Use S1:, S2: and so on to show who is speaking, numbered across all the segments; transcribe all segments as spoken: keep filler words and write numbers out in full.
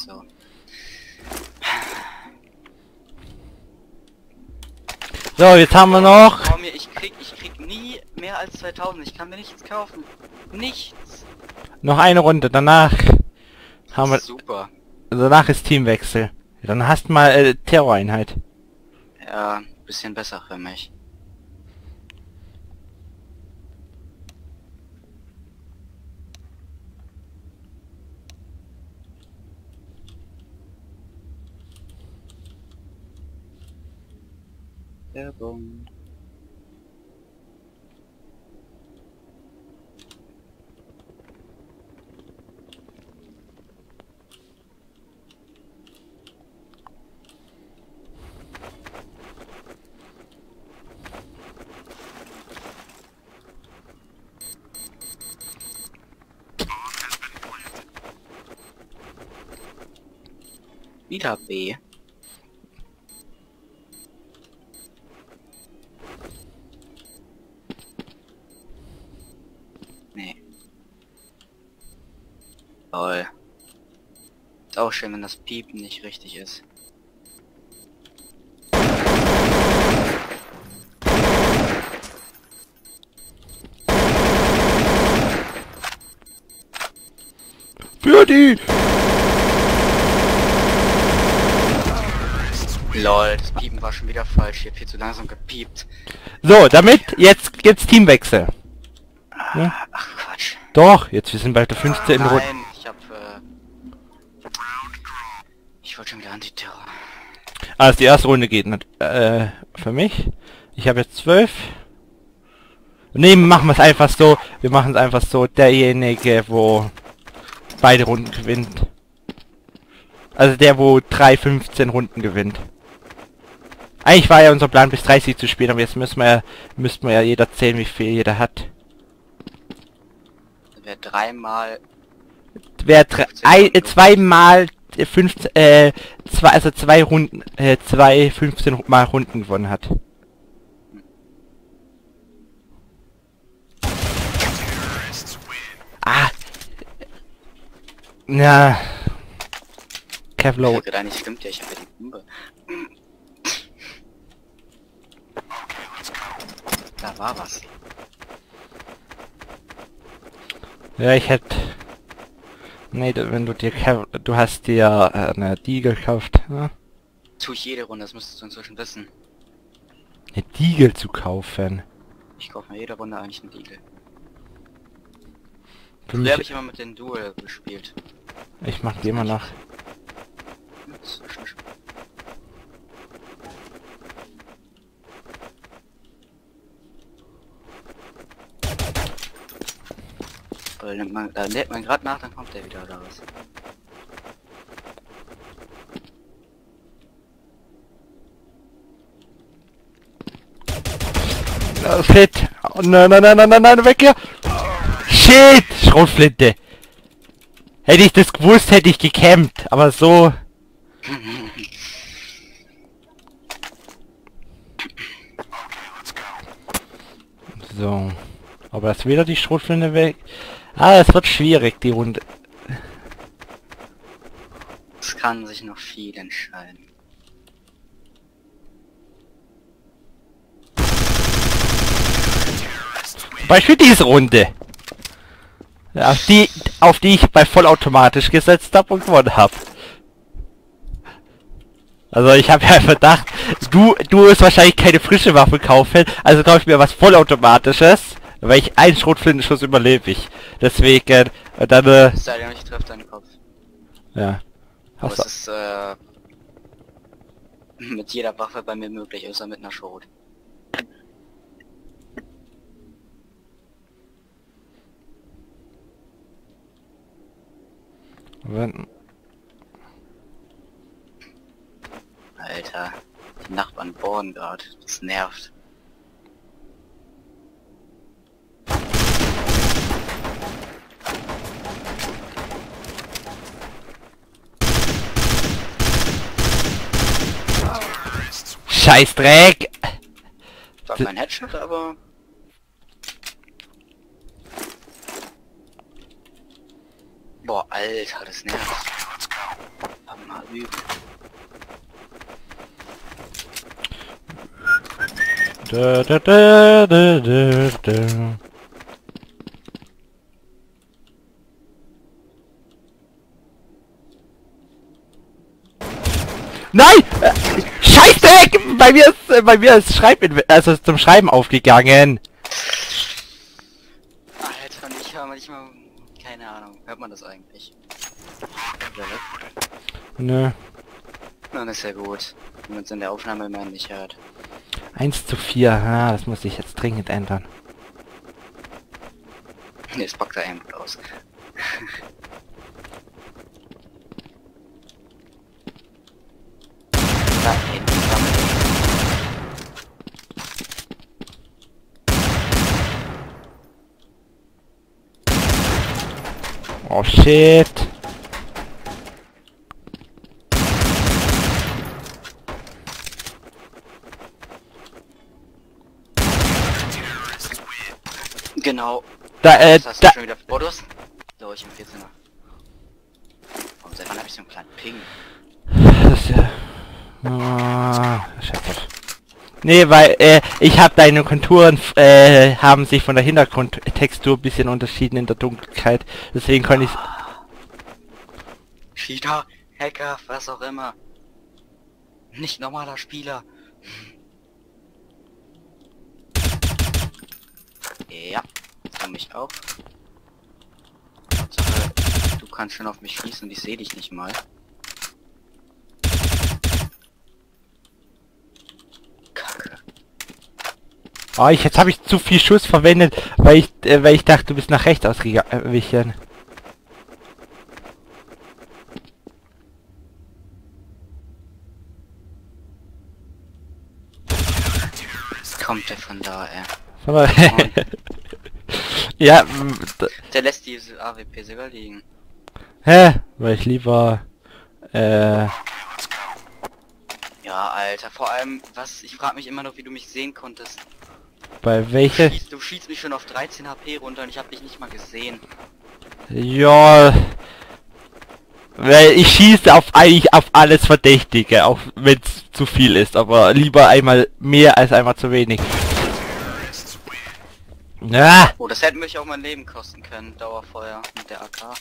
S1: So.
S2: So, jetzt haben wir noch...
S1: Trau mir, ich krieg, ich krieg nie mehr als zweitausend. Ich kann mir nichts kaufen. Nichts.
S2: Noch eine Runde, danach haben wir...
S1: Super.
S2: Danach ist Teamwechsel. Dann hast du mal äh, Terroreinheit.
S1: Ja, bisschen besser für mich. Werbung. Wieder B. Nee. Toll. Ist auch schön, wenn das Piepen nicht richtig ist.
S2: Für die!
S1: Lol, das Piepen war schon wieder falsch. Hier viel zu langsam gepiept.
S2: So, damit, jetzt gibt's Teamwechsel. Ja?
S1: Ach Quatsch.
S2: Doch, jetzt wir sind bald der fünfzehnten Runde.
S1: Nein, ich hab äh, ich wollte schon wieder Antiterror.
S2: Also die erste Runde geht nicht, äh, für mich. Ich habe jetzt zwölf. Ne, machen wir es einfach so. Wir machen es einfach so. Derjenige, wo beide Runden gewinnt. Also der, wo drei fünfzehn Runden gewinnt. Eigentlich war ja unser Plan bis dreißig zu spielen, aber jetzt müssen wir ja, müssten wir ja jeder zählen, wie viel jeder hat.
S1: Wer dreimal
S2: Wer drei, ein, äh, zweimal äh, fünfzehn, äh, zwei, also zwei Runden, äh, zwei fünfzehn mal Runden gewonnen hat. Ah. Ja. Kevlo.
S1: Ich hab nicht stimmt ja, ich habe ja die Bombe. Da war was.
S2: Ja, ich hätte... Nee, du- wenn du dir... Kev du hast dir äh, eine Diegel gekauft, ne?
S1: Tue ich jede Runde, das müsstest du inzwischen wissen.
S2: Eine Diegel zu kaufen.
S1: Ich kaufe mir jede Runde eigentlich einen Deagle.
S2: Für
S1: Früher habe
S2: mich...
S1: ich immer mit den Duel gespielt.
S2: Ich mach die immer noch.
S1: Hm, das ist schon schön. Weil nimmt man, da lädt man gerade nach, dann kommt der wieder oder was?
S2: Oh, shit! Oh, nein, nein, nein, nein, nein, nein, weg hier! Shit! Schrotflinte! Hätte ich das gewusst, hätte ich gecampt, aber so... So. Aber das wieder die Schrotflinte weg. Ah, es wird schwierig, die Runde.
S1: Es kann sich noch viel entscheiden.
S2: Zum Beispiel diese Runde. Auf die, auf die ich bei vollautomatisch gesetzt habe und gewonnen habe. Also ich habe ja Verdacht, du, du wirst wahrscheinlich keine frische Waffe kaufen, also kaufe ich mir was vollautomatisches, weil ich einen Schrotflintenschuss überlebe ich. Deswegen, äh, dann, äh,
S1: Es sei denn, ich treffe deinen Kopf.
S2: ja.
S1: Aber
S2: Hast
S1: es
S2: du,
S1: ist äh, mit jeder Waffe bei mir möglich, außer mit einer Schrot.
S2: wenn,
S1: Alter, die Nachbarn bohren gerade. Das nervt.
S2: Scheißdreck!
S1: War kein Headshot, aber... Boah, Alter, das nervt. Mal üben.
S2: Da, da, da, da, da, da. Nein! Äh, Scheiße! Bei mir ist, äh, bei mir ist Schreib also ist zum Schreiben aufgegangen.
S1: Alter, ich höre manchmal... Keine Ahnung, hört man das eigentlich? Ja, ne?
S2: Nö.
S1: Dann ist ja gut, wenn man es in der Aufnahme immer nicht hört.
S2: eins zu vier. Ah, das muss ich jetzt dringend ändern.
S1: Ne, es packt da eben gut aus. Da hinten sammelt.
S2: Oh shit.
S1: Genau.
S2: Da, äh,
S1: Das hast du
S2: da.
S1: schon wieder... Oh, du hast... So, ich im vierzehner. Warum seit wann hab ich so einen kleinen Ping?
S2: Das ist ja... Ah, scheiße. Nee, weil, äh, ich habe deine Konturen, äh, haben sich von der Hintergrundtextur ein bisschen unterschieden in der Dunkelheit. Deswegen konnte ich...
S1: Cheater, Hacker, was auch immer. Nicht normaler Spieler. Ja, komm ich auch. Hauptsache, du kannst schon auf mich schießen und ich sehe dich nicht mal. Kacke.
S2: Oh, ich, jetzt habe ich zu viel Schuss verwendet, weil ich, äh, weil ich dachte, du bist nach rechts ausgewichen.
S1: Kommt der von da, ey.
S2: Aber ja, m, d-
S1: Der lässt diese A W P sogar liegen.
S2: hä? Weil ich lieber, äh,
S1: Ja, Alter, vor allem, was, ich frage mich immer noch, wie du mich sehen konntest.
S2: bei
S1: Du
S2: welche?
S1: schießt, du schießt mich schon auf dreizehn H P runter und ich habe dich nicht mal gesehen.
S2: Ja, weil ich schieße auf eigentlich auf alles Verdächtige, auch wenn es zu viel ist, aber lieber einmal mehr als einmal zu wenig. Ja,
S1: Oh, das hätte mich auch mein Leben kosten können, Dauerfeuer mit der A K.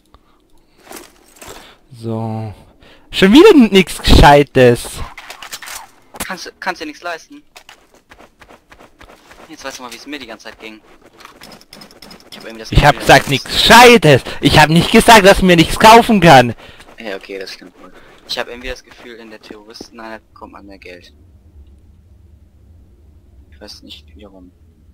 S2: so. Schon wieder nichts Gescheites.
S1: Kannst, kannst dir nichts leisten. Jetzt weißt du mal, wie es mir die ganze Zeit ging. Ich habe irgendwie das
S2: Ich habe
S1: Gefühl,
S2: gesagt
S1: dass-
S2: nichts Gescheites. Ich habe nicht gesagt, dass mir nichts kaufen kann.
S1: Ja, okay, das stimmt wohl. Ich habe irgendwie das Gefühl, in der Terroristeneinheit bekommt man mehr Geld. Ich weiß nicht warum.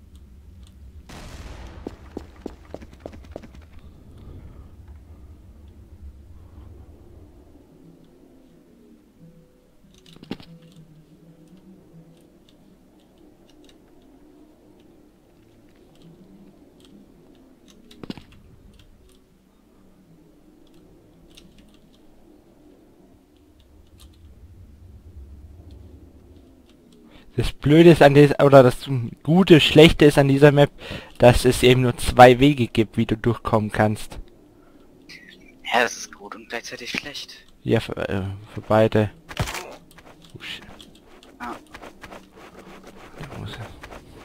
S2: Das Blöde ist an dieser, oder das Gute, Schlechte ist an dieser Map, dass es eben nur zwei Wege gibt, wie du durchkommen kannst.
S1: Ja, das ist gut und gleichzeitig schlecht.
S2: Ja, für, äh, für beide. Oh, shit.
S1: Ah.
S2: Da muss er.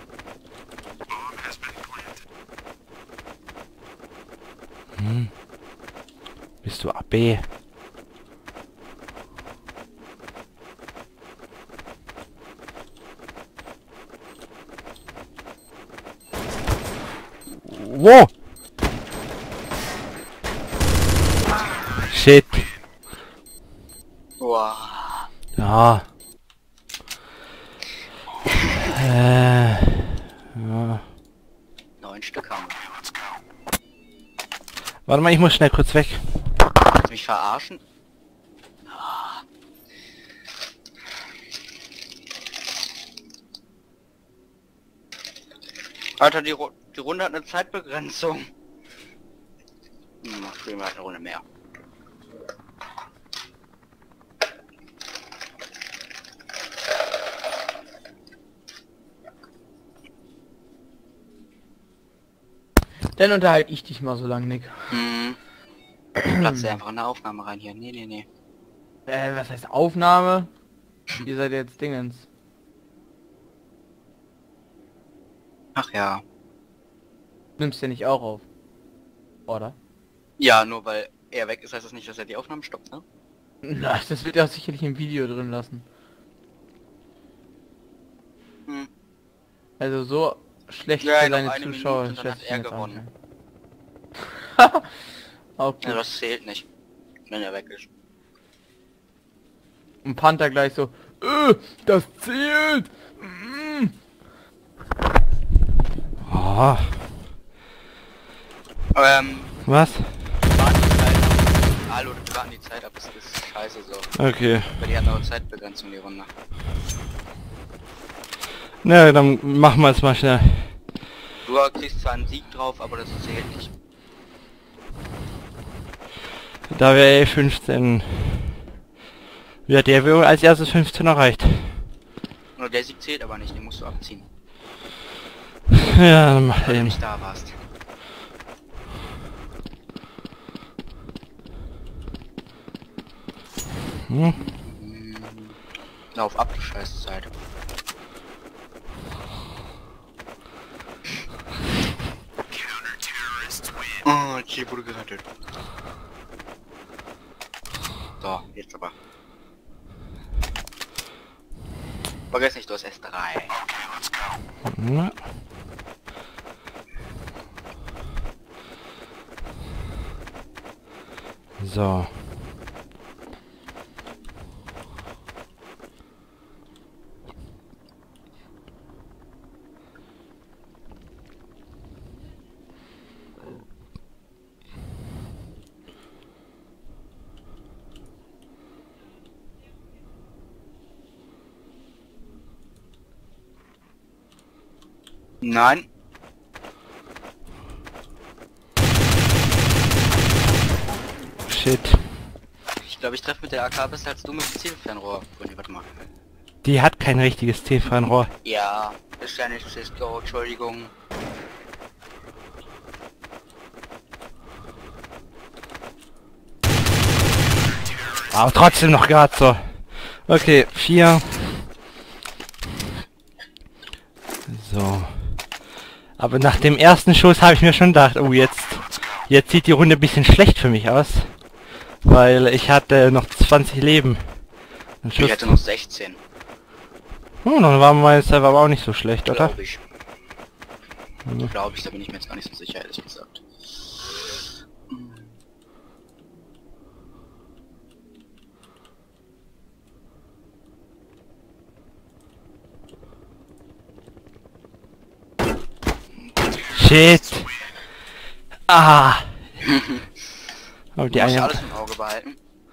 S2: Hm. Bist du A B? Wo? Shit.
S1: Wow.
S2: Ja. äh. Ja.
S1: Neun Stück haben wir.
S2: Warte mal, ich muss schnell kurz weg.
S1: Willst du mich verarschen? Ah. Alter, die, Ru die Runde hat eine Zeitbegrenzung. Hm, mach spielen wir halt eine Runde mehr.
S3: Dann unterhalte ich dich mal so lang, Nick.
S1: Hm. Platz dir einfach in eine Aufnahme rein hier. Nee, nee, nee.
S3: Äh, was heißt Aufnahme? Ihr seid jetzt Dingens.
S1: Ach ja.
S3: Nimmst ja nicht auch auf. Oder?
S1: Ja, nur weil er weg ist, heißt das nicht, dass er die Aufnahmen stoppt, ne?
S3: Na, das wird ja sicherlich im Video drin lassen.
S1: Hm.
S3: Also so schlecht
S1: Ja,
S3: für
S1: noch
S3: seine
S1: eine
S3: Zuschauer.
S1: Minute und dann
S3: schätze
S1: hat
S3: ich
S1: er
S3: ihn jetzt
S1: gewonnen.
S3: an. Auch gut.
S1: Ja, das zählt nicht, wenn er weg ist.
S3: Und Panther gleich so, äh, das zählt! Mm.
S2: Oh,
S1: Ähm,
S2: was?
S1: warten die Zeit ab. Hallo, wir warten die Zeit ab, das ist scheiße so.
S2: Okay.
S1: Weil die hat noch Zeitbegrenzung, die Runde.
S2: Na, dann machen wir es mal schnell.
S1: Du kriegst zwar einen Sieg drauf, aber das zählt nicht.
S2: Da wäre fünfzehn. Ja, der wäre als erstes fünfzehn erreicht.
S1: Nur der Sieg zählt aber nicht, den musst du abziehen.
S2: Ja, dann mach
S1: Weil du
S2: eben.
S1: nicht da warst.
S2: Hm?
S1: Lauf ab, die Scheißzeit. Oh, Chief wurde gerettet. So, jetzt aber. Vergiss nicht, du hast S drei.
S2: Ja. So.
S1: Nein.
S2: Shit.
S1: Ich glaube, ich treffe mit der A K besser als du mit dem Zielfernrohr. Nee, warte mal.
S2: Die hat kein richtiges Zielfernrohr.
S1: Ja, ist ja nicht Cisco, Entschuldigung.
S2: Aber trotzdem noch gerade so. Okay, vier. So. Aber nach dem ersten Schuss habe ich mir schon gedacht, oh jetzt, jetzt sieht die Runde ein bisschen schlecht für mich aus. Weil ich hatte noch zwanzig Leben. Ein
S1: Ich
S2: Schuss.
S1: hätte noch sechzehn.
S2: Oh, dann war mein Server aber auch nicht so schlecht, oder?
S1: Glaube ich.
S2: Hm.
S1: Glaube ich, da bin ich mir jetzt gar nicht so sicher, ehrlich gesagt.
S2: Shit. Ah. Aber die
S1: Du musst ja
S2: eine...
S1: alles im Auge behalten.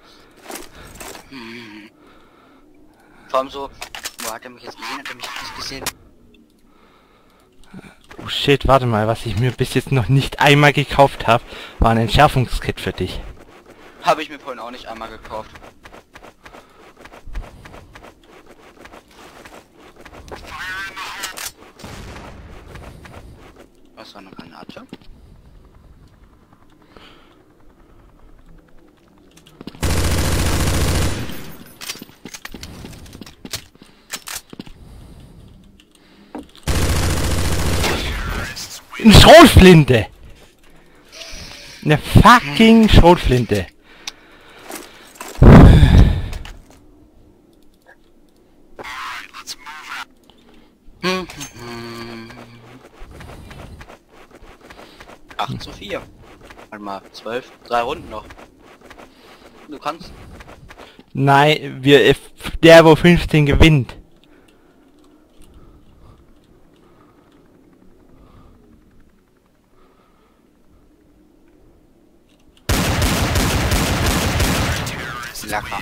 S1: Hm. Vor allem so, wo hat er mich jetzt gesehen? Hat er mich nicht gesehen?
S2: Oh shit, warte mal, was ich mir bis jetzt noch nicht einmal gekauft habe, war ein Entschärfungskit für dich.
S1: Habe ich mir vorhin auch nicht einmal gekauft. Was war eine Granate?
S2: Eine Schrotflinte! Eine fucking Schrotflinte!
S1: Hm, acht zu vier. Warte mal, zwölf, drei Runden noch. Du kannst.
S2: Nein, wir, der wo fünfzehn gewinnt.
S1: Lacker.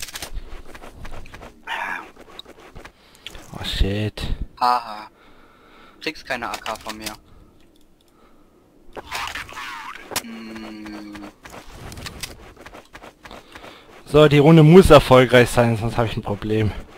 S2: Oh shit.
S1: Haha. Kriegst keine A K von mir. Hm.
S2: So, die Runde muss erfolgreich sein, sonst habe ich ein Problem.